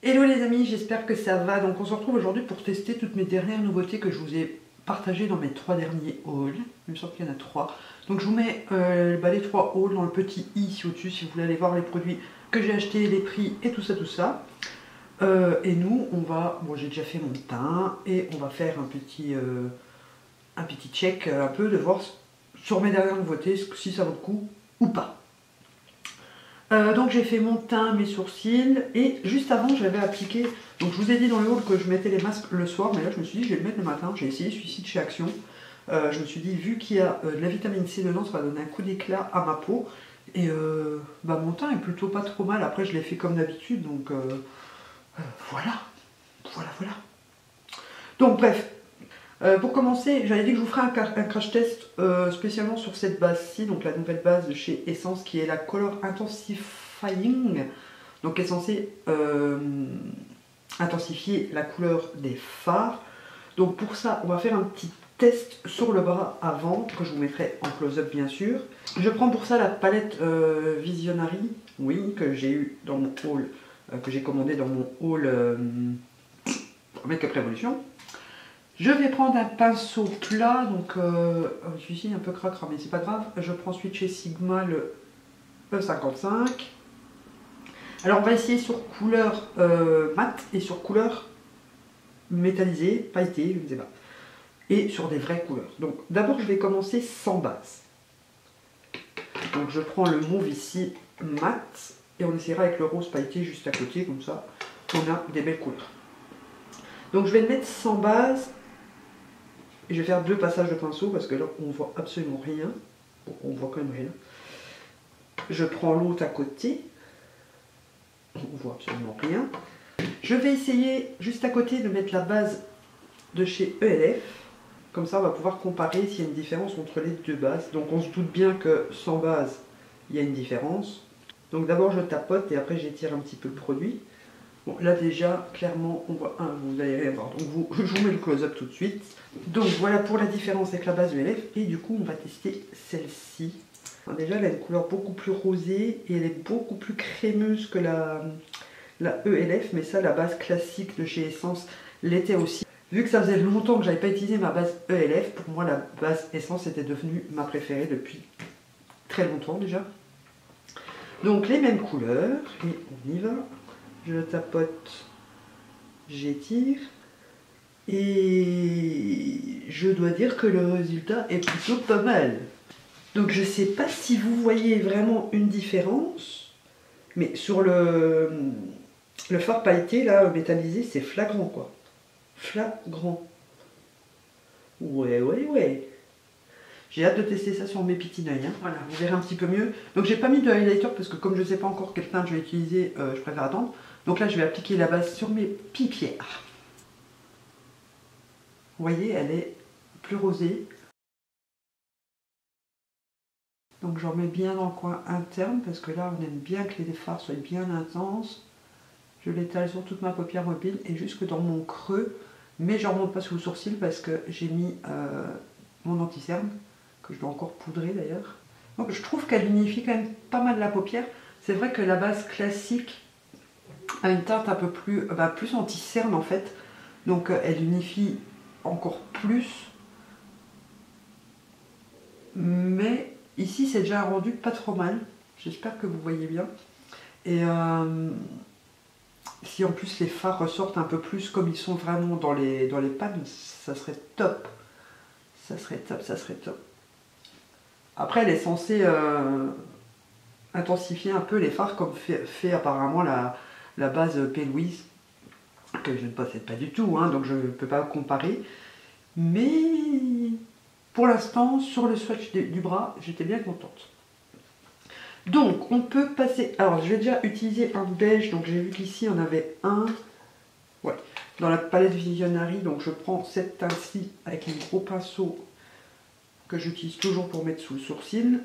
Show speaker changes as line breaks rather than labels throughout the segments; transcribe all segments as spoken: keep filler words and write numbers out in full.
Hello les amis, j'espère que ça va. Donc on se retrouve aujourd'hui pour tester toutes mes dernières nouveautés que je vous ai partagées dans mes trois derniers hauls. Il me semble qu'il y en a trois. Donc je vous mets euh, bah, les trois hauls dans le petit i ici au-dessus si vous voulez aller voir les produits que j'ai achetés, les prix et tout ça, tout ça. Euh, et nous, on va... Bon, j'ai déjà fait mon teint et on va faire un petit, euh, un petit check un peu de voir sur mes dernières nouveautés si ça vaut le coup ou pas. Euh, donc j'ai fait mon teint, mes sourcils et juste avant j'avais appliqué, donc je vous ai dit dans le haul que je mettais les masques le soir, mais là je me suis dit je vais le mettre le matin. J'ai essayé celui-ci de chez Action, euh, je me suis dit vu qu'il y a euh, de la vitamine C dedans, ça va donner un coup d'éclat à ma peau et euh, bah, mon teint est plutôt pas trop mal. Après je l'ai fait comme d'habitude, donc euh, euh, voilà, voilà, voilà. Donc bref. Euh, pour commencer, j'avais dit que je vous ferai un, un crash test euh, spécialement sur cette base-ci, donc la nouvelle base de chez Essence qui est la Color Intensifying, donc qui est censée euh, intensifier la couleur des fards. Donc pour ça, on va faire un petit test sur le bras avant, que je vous mettrai en close-up bien sûr. Je prends pour ça la palette euh, Visionary, oui, que j'ai eu dans mon haul, euh, que j'ai commandé dans mon haul euh, Make-up Revolution. Je vais prendre un pinceau plat, donc euh, celui-ci est un peu cracra, mais c'est pas grave. Je prends ensuite chez Sigma le E cinquante-cinq. Alors on va essayer sur couleur euh, mat et sur couleur métallisée, pailletée, je ne sais pas. Et sur des vraies couleurs. Donc d'abord je vais commencer sans base. Donc je prends le mauve ici mat et on essaiera avec le rose pailleté juste à côté, comme ça on a des belles couleurs. Donc je vais le mettre sans base. Et je vais faire deux passages de pinceau parce que là on voit absolument rien. Bon, on voit quand même rien. Je prends l'autre à côté. On voit absolument rien. Je vais essayer juste à côté de mettre la base de chez E L F. Comme ça on va pouvoir comparer s'il y a une différence entre les deux bases. Donc on se doute bien que sans base il y a une différence. Donc d'abord je tapote et après j'étire un petit peu le produit. Bon, là déjà, clairement, on voit un, vous allez rien voir. Donc vous, je vous mets le close-up tout de suite. Donc voilà pour la différence avec la base E L F. Et du coup, on va tester celle-ci. Déjà, elle a une couleur beaucoup plus rosée et elle est beaucoup plus crémeuse que la, la E L F. Mais ça, la base classique de chez Essence l'était aussi. Vu que ça faisait longtemps que j'avais pas utilisé ma base E L F, pour moi, la base Essence était devenue ma préférée depuis très longtemps déjà. Donc les mêmes couleurs et on y va. Je tapote, j'étire et je dois dire que le résultat est plutôt pas mal. Donc je sais pas si vous voyez vraiment une différence, mais sur le, le fard pailleté là, métallisé, c'est flagrant quoi. Flagrant. Ouais, ouais, ouais. J'ai hâte de tester ça sur mes petits œils. Hein. Voilà, vous verrez un petit peu mieux. Donc j'ai pas mis de highlighter parce que comme je ne sais pas encore quel teint je vais utiliser, euh, je préfère attendre. Donc là je vais appliquer la base sur mes paupières. Vous voyez, elle est plus rosée. Donc j'en mets bien dans le coin interne parce que là on aime bien que les fards soient bien intenses. Je l'étale sur toute ma paupière mobile et jusque dans mon creux. Mais je ne remonte pas sous le sourcil parce que j'ai mis euh, mon anti-cerne, que je dois encore poudrer d'ailleurs. Donc je trouve qu'elle unifie quand même pas mal la paupière. C'est vrai que la base classique a une teinte un peu plus, bah, plus anti-cerne en fait. Donc euh, elle unifie encore plus. Mais ici c'est déjà un rendu pas trop mal. J'espère que vous voyez bien. Et euh, si en plus les fards ressortent un peu plus comme ils sont vraiment dans les, dans les pannes, ça serait top. Ça serait top, ça serait top. Après, elle est censée euh, intensifier un peu les fards comme fait, fait apparemment la, la base P. Louise, que je ne possède pas du tout, hein, donc je ne peux pas comparer. Mais pour l'instant, sur le swatch du, du bras, j'étais bien contente. Donc, on peut passer... Alors, je vais déjà utiliser un beige, donc j'ai vu qu'ici, on avait un... Ouais, dans la palette Visionary, donc je prends cette teinte-ci avec un gros pinceau que j'utilise toujours pour mettre sous le sourcil.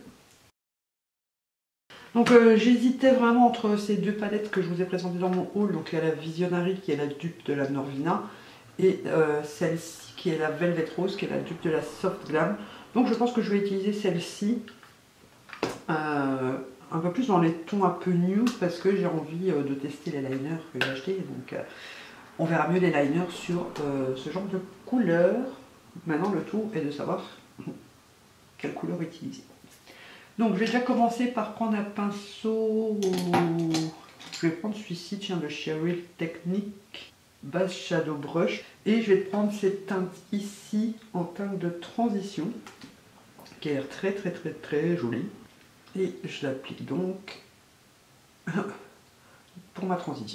Donc euh, j'hésitais vraiment entre ces deux palettes que je vous ai présentées dans mon haul. Donc il y a la Visionary qui est la dupe de la Norvina et euh, celle-ci qui est la Velvet Rose qui est la dupe de la Soft Glam. Donc je pense que je vais utiliser celle-ci. Euh, un peu plus dans les tons un peu nude parce que j'ai envie euh, de tester les liners que j'ai achetés. Donc euh, on verra mieux les liners sur euh, ce genre de couleur. Maintenant le tout est de savoir quelle couleur utiliser. Donc je vais déjà commencer par prendre un pinceau. Je vais prendre celui-ci, tiens, le Cheryl Technique Base Shadow Brush. Et je vais prendre cette teinte ici en teinte de transition, qui a l'air très très très très jolie. Et je l'applique donc pour ma transition.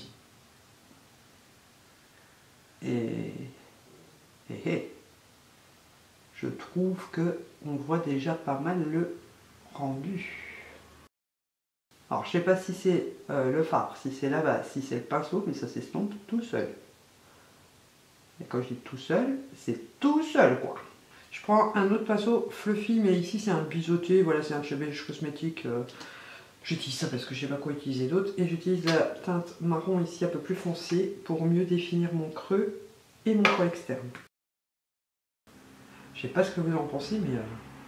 Et, et, et je trouve que on voit déjà pas mal le rendu. Alors je sais pas si c'est euh, le fard, si c'est la base, si c'est le pinceau, mais ça s'estompe tout seul. Et quand je dis tout seul, c'est tout seul quoi. Je prends un autre pinceau fluffy, mais ici c'est un biseauté, voilà, c'est un chez Beige Cosmétique. Euh, j'utilise ça parce que je sais pas quoi utiliser d'autre. Et j'utilise la teinte marron ici un peu plus foncée pour mieux définir mon creux et mon coin externe. Je sais pas ce que vous en pensez, mais... Euh,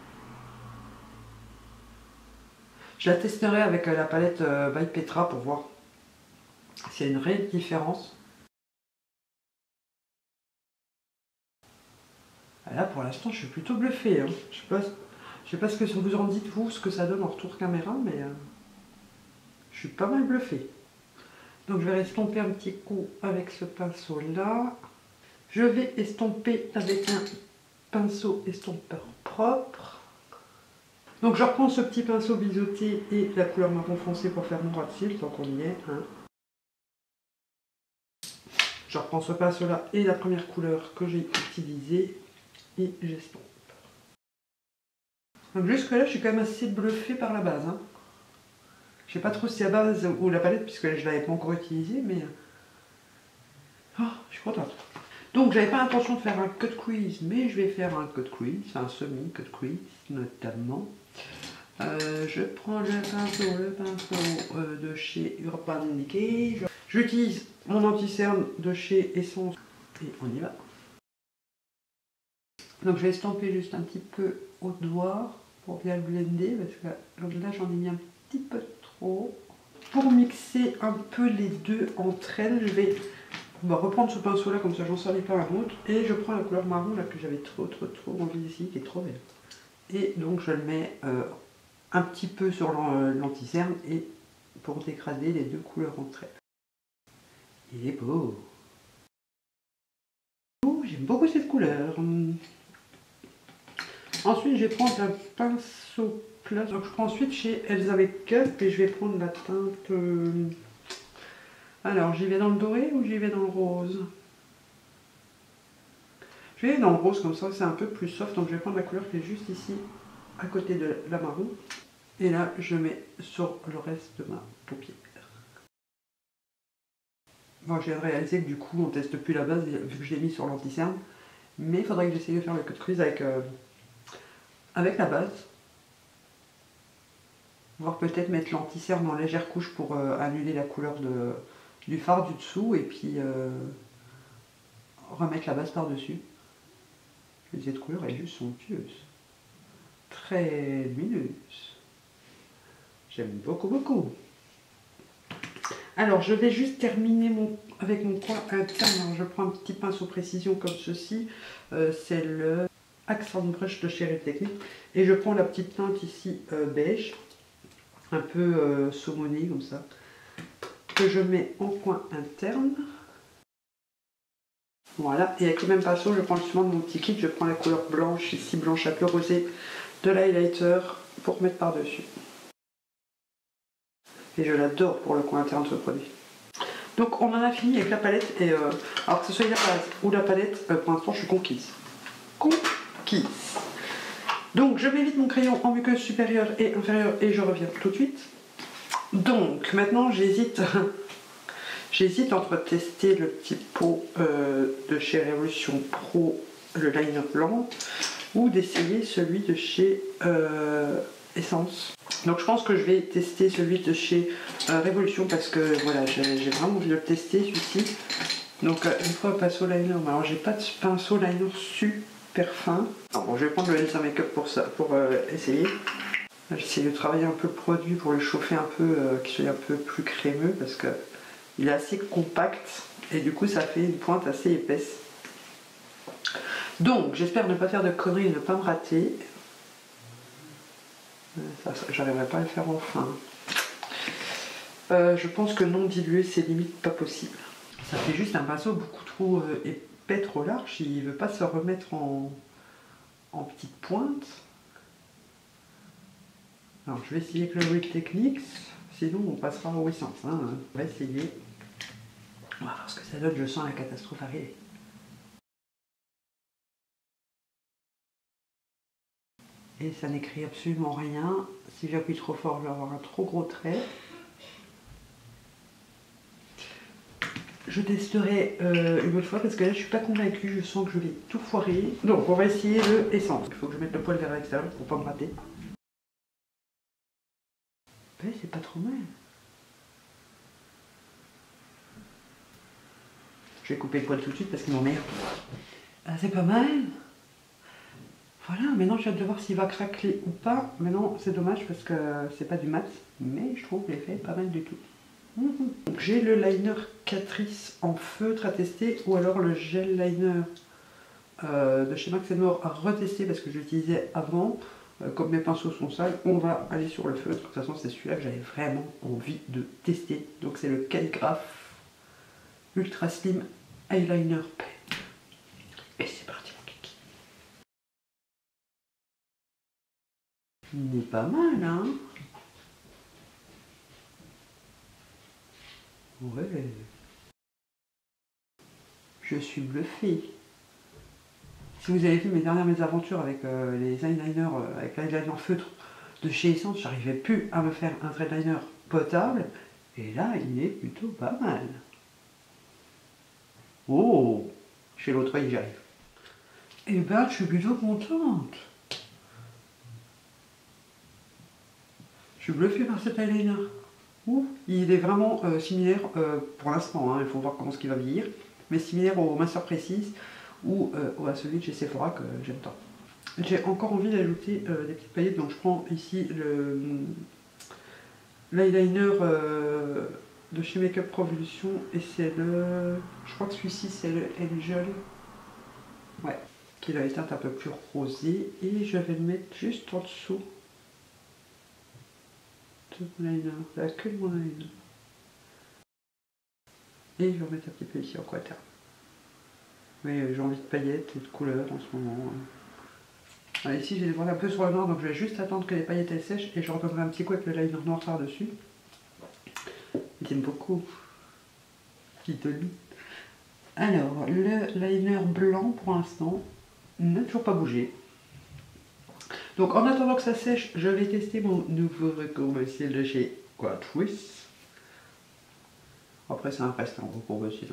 je la testerai avec la palette euh, by Petra pour voir s'il y a une réelle différence. Là pour l'instant je suis plutôt bluffée. Hein. Je sais pas, je sais pas ce que vous en dites vous, ce que ça donne en retour caméra, mais euh, je suis pas mal bluffée. Donc je vais estomper un petit coup avec ce pinceau là. Je vais estomper avec un pinceau estompeur propre. Donc je reprends ce petit pinceau biseauté et la couleur marron foncé pour faire mon ras de cils, tant qu'on y est. Hein. Je reprends ce pinceau là et la première couleur que j'ai utilisée et j'estompe. Donc jusque là je suis quand même assez bluffée par la base. Hein. Je sais pas trop si c'est la base ou la palette puisque je l'avais pas encore utilisée, mais oh, je suis contente. Donc j'avais pas l'intention de faire un cut crease, mais je vais faire un cut crease, un semi cut crease notamment. Euh, je prends le pinceau, le pinceau euh, de chez Urban Decay. J'utilise mon anti-cerne de chez Essence et on y va. Donc je vais estomper juste un petit peu au doigt pour bien le blender parce que là j'en ai mis un petit peu trop. Pour mixer un peu les deux entre elles, je vais on va reprendre ce pinceau là comme ça j'en salais pas un autre et je prends la couleur marron là que j'avais trop trop trop envie ici qui est trop belle. Et donc je le mets euh, un petit peu sur l'anti-cerne et pour dégrader les deux couleurs entre elles. Il est beau. Oh, j'aime beaucoup cette couleur. Ensuite je vais prendre un pinceau plat. Donc je prends ensuite chez Elsa Makeup et je vais prendre la teinte... Euh... Alors j'y vais dans le doré ou j'y vais dans le rose? Je vais aller dans le rose comme ça, c'est un peu plus soft, donc je vais prendre la couleur qui est juste ici, à côté de la marron. Et là, je mets sur le reste de ma paupière. Bon, j'ai réalisé que du coup, on teste plus la base, vu que je l'ai mis sur l'anti-cerne. Mais il faudrait que j'essaye de faire le cut crease avec, euh, avec la base. Voire peut-être mettre l'anti-cerne en légère couche pour euh, annuler la couleur de, du fard du dessous. Et puis euh, remettre la base par-dessus. Cette couleur est juste somptueuse. Très lumineuse. J'aime beaucoup beaucoup. Alors je vais juste terminer mon, avec mon coin interne. Alors, je prends un petit pinceau précision comme ceci. Euh, C'est le Accent Brush de Cheryl Technique. Et je prends la petite teinte ici euh, beige. Un peu euh, saumonée comme ça. Que je mets en coin interne. Voilà. Et avec le même pinceau, je prends justement de mon petit kit. Je prends la couleur blanche ici, blanche un peu rosée de l'highlighter pour mettre par-dessus. Et je l'adore pour le coin interne de ce produit. Donc on en a fini avec la palette. Et euh, alors que ce soit la base ou la palette, euh, pour l'instant je suis conquise. Conquise. Donc je mets vite mon crayon en muqueuse supérieure et inférieure et je reviens tout de suite. Donc maintenant j'hésite. J'hésite entre tester le petit pot euh, de chez Révolution Pro, le liner blanc, ou d'essayer celui de chez euh, Essence. Donc je pense que je vais tester celui de chez euh, Révolution parce que voilà, j'ai vraiment envie de le tester celui-ci. Donc euh, une fois pinceau liner, alors j'ai pas de pinceau liner super fin. Alors bon, je vais prendre le Elsa Makeup pour ça, pour euh, essayer. J'essaie de travailler un peu le produit pour le chauffer un peu, euh, qu'il soit un peu plus crémeux parce que il est assez compact et du coup ça fait une pointe assez épaisse. Donc j'espère ne pas faire de conneries et ne pas me rater. Ça, ça, j'arriverai pas à le faire enfin. Euh, je pense que non dilué c'est limite pas possible. Ça fait juste un pinceau beaucoup trop euh, épais, trop large, il veut pas se remettre en, en petite pointe. Alors je vais essayer avec le Real Techniques, sinon on passera au Essence. Hein. On va essayer. On va voir ce que ça donne, je sens la catastrophe arriver. Et ça n'écrit absolument rien. Si j'appuie trop fort, je vais avoir un trop gros trait. Je testerai euh, une autre fois parce que là je suis pas convaincue, je sens que je vais tout foirer. Donc on va essayer le Essence. Il faut que je mette le poil vers l'extérieur pour pas me rater. Ouais, c'est pas trop mal. Je vais couper le poil tout de suite parce qu'il m'emmerde. Ah, c'est pas mal. Voilà, maintenant j'ai hâte de voir s'il va craquer ou pas. Maintenant c'est dommage parce que c'est pas du mat, mais je trouve l'effet pas mal du tout. Mmh. J'ai le liner Catrice en feutre à tester ou alors le gel liner euh, de chez Max and More à retester parce que je l'utilisais avant. Euh, comme mes pinceaux sont sales, on va aller sur le feutre. De toute façon c'est celui-là que j'avais vraiment envie de tester. Donc c'est le Calligraphe Ultra Slim Eyeliner Pen. Et c'est parti mon kiki. Il est pas mal hein. Ouais. Je suis bluffée. Si vous avez vu mes dernières mésaventures avec euh, les eyeliners, euh, avec l'eyeliner feutre de chez Essence, j'arrivais plus à me faire un eyeliner potable. Et là, il est plutôt pas mal. Oh, chez l'autre œil, j'y arrive. Eh ben, je suis plutôt contente. Je suis bluffée par cet eyeliner. Ouh, il est vraiment euh, similaire, euh, pour l'instant, hein, il faut voir comment ce qu'il va vieillir, mais similaire au Master Précise ou euh, à celui de chez Sephora que j'aime tant. J'ai encore envie d'ajouter euh, des petites paillettes, donc je prends ici le l'eyeliner euh, de chez Makeup Revolution et c'est le... je crois que celui-ci c'est le Angel. Ouais, qui a une teinte un peu plus rosée et je vais le mettre juste en dessous de mon eyeliner, la queue de mon eyeliner. Et je vais remettre un petit peu ici en quater. Oui, j'ai envie de paillettes et de couleurs en ce moment. Alors ici, j'ai des points un peu sur le noir, donc je vais juste attendre que les paillettes elles sèchent et je redonnerai un petit coup avec le liner noir par-dessus. J'aime beaucoup. Petite olive. Alors, le liner blanc, pour l'instant, n'a toujours pas bougé. Donc, en attendant que ça sèche, je vais tester mon nouveau recourbe-cils de chez Catrice. Après, c'est un reste, un recourbe-cils.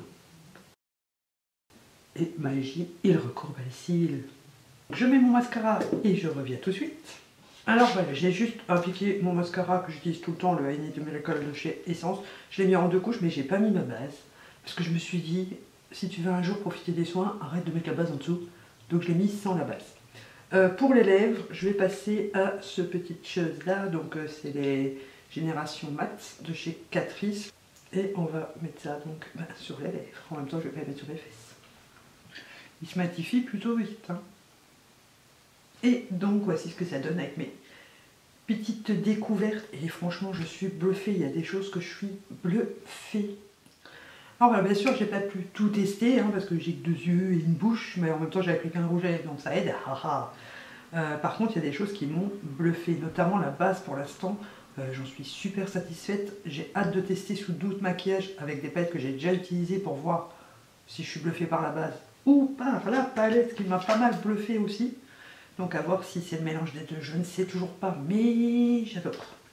Et magie, il recourbe les cils. Je mets mon mascara et je reviens tout de suite. Alors voilà, j'ai juste appliqué mon mascara que j'utilise tout le temps, le I Need to Miracle de chez Essence. Je l'ai mis en deux couches, mais j'ai pas mis ma base. Parce que je me suis dit, si tu veux un jour profiter des soins, arrête de mettre la base en dessous. Donc je l'ai mis sans la base. Euh, pour les lèvres, je vais passer à ce petit chose là. Donc euh, c'est les Générations Mat de chez Catrice. Et on va mettre ça donc bah, sur les lèvres. En même temps, je vais pas les mettre sur les fesses. Il se matifie plutôt vite. Hein. Et donc voici ce que ça donne avec mes petites découvertes. Et franchement, je suis bluffée. Il y a des choses que je suis bluffée. Alors voilà, bien sûr, j'ai pas pu tout tester hein, parce que j'ai que deux yeux et une bouche, mais en même temps, j'ai appliqué un rouge à lèvres, donc ça aide. euh, par contre, il y a des choses qui m'ont bluffée, notamment la base pour l'instant. Euh, J'en suis super satisfaite. J'ai hâte de tester sous d'autres maquillages avec des palettes que j'ai déjà utilisées pour voir si je suis bluffée par la base ou par la palette qui m'a pas mal bluffée aussi. Donc à voir si c'est le mélange des deux, je ne sais toujours pas, mais j'adore.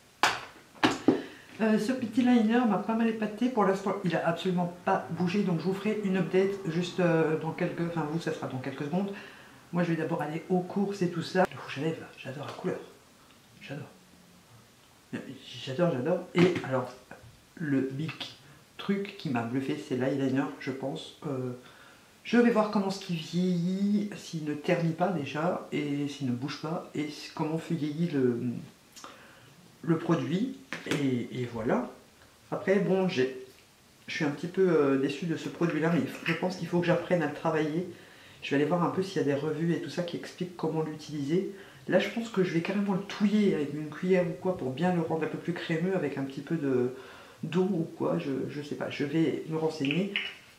Euh, ce petit liner m'a pas mal épaté, pour l'instant il a absolument pas bougé, donc je vous ferai une update juste euh, dans quelques, enfin vous ça sera dans quelques secondes. Moi je vais d'abord aller aux courses et tout ça. Le rouge à lèvres, j'adore la couleur, j'adore. J'adore, j'adore. Et alors, le big truc qui m'a bluffé, c'est l'eyeliner, je pense. Euh, je vais voir comment ce qui vieillit, s'il ne ternit pas déjà, et s'il ne bouge pas, et comment vieillit le, le produit et, et voilà. Après bon, j'ai je suis un petit peu euh, déçue de ce produit là, mais je pense qu'il faut que j'apprenne à le travailler. Je vais aller voir un peu s'il y a des revues et tout ça qui expliquent comment l'utiliser. Là je pense que je vais carrément le touiller avec une cuillère ou quoi pour bien le rendre un peu plus crémeux avec un petit peu de d'eau ou quoi, je, je sais pas, je vais me renseigner.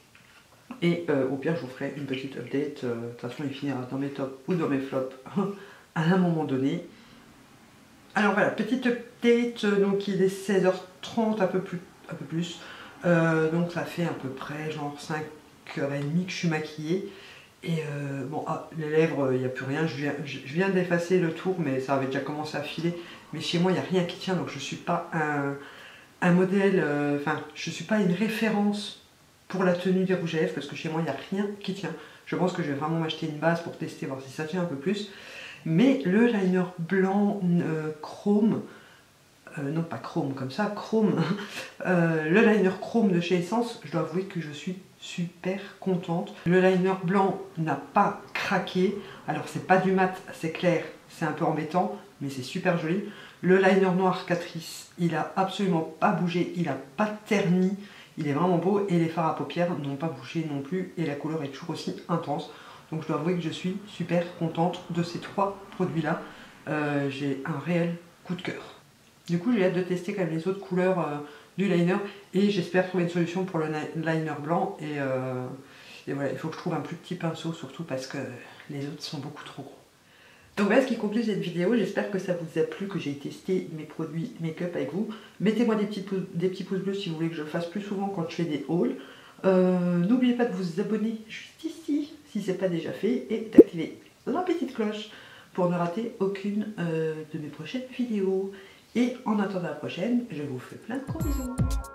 Et euh, au pire je vous ferai une petite update, euh, de toute façon il finira dans mes tops ou dans mes flops à un moment donné. Alors voilà, petite update, donc il est seize heures trente, un peu plus, un peu plus. Euh, donc ça fait à peu près genre cinq heures trente que je suis maquillée. Et euh, bon, ah, les lèvres, il n'y a plus rien, je viens, je viens d'effacer le tour, mais ça avait déjà commencé à filer. Mais chez moi, il n'y a rien qui tient, donc je ne suis pas un, un modèle, enfin, euh, je ne suis pas une référence pour la tenue des rouges à lèvres, parce que chez moi, il n'y a rien qui tient. Je pense que je vais vraiment m'acheter une base pour tester, voir si ça tient un peu plus. Mais le liner blanc euh, chrome, euh, non pas chrome comme ça, chrome, euh, le liner chrome de chez Essence, je dois avouer que je suis super contente. Le liner blanc n'a pas craqué, alors c'est pas du mat, c'est clair, c'est un peu embêtant, mais c'est super joli. Le liner noir Catrice, il a absolument pas bougé, il a pas terni, il est vraiment beau, et les fards à paupières n'ont pas bougé non plus, et la couleur est toujours aussi intense. Donc je dois avouer que je suis super contente de ces trois produits-là. Euh, j'ai un réel coup de cœur. Du coup, j'ai hâte de tester quand même les autres couleurs euh, du liner et j'espère trouver une solution pour le liner blanc. Et, euh, et voilà, il faut que je trouve un plus petit pinceau, surtout parce que les autres sont beaucoup trop gros. Donc voilà ce qui conclut cette vidéo. J'espère que ça vous a plu, que j'ai testé mes produits make-up avec vous. Mettez-moi des petits, pouces, des petits pouces bleus si vous voulez que je le fasse plus souvent quand je fais des hauls. Euh, N'oubliez pas de vous abonner juste ici si ce n'est pas déjà fait et d'activer la petite cloche pour ne rater aucune euh, de mes prochaines vidéos. Et en attendant la prochaine, je vous fais plein de gros bisous.